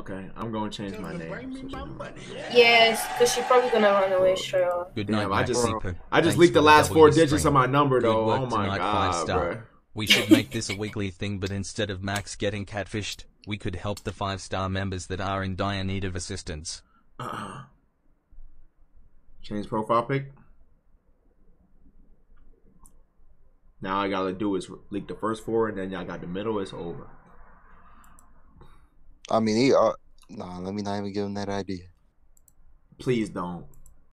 Okay, I'm gonna change my name. So Yes, because she's probably gonna run away straight off. Good night, damn, Max Sleeper. I just Thanks leaked for the last 4 W digits string. of my number Good though. work Oh my tonight, god, 5-star. bro. We should make this a weekly thing, but instead of Max getting catfished, we could help the 5-star members that are in dire need of assistance. Change profile pic. Now all I gotta do is leak the first 4, and then y'all got the middle. It's over. I mean, nah, let me not even give him that idea. Please don't.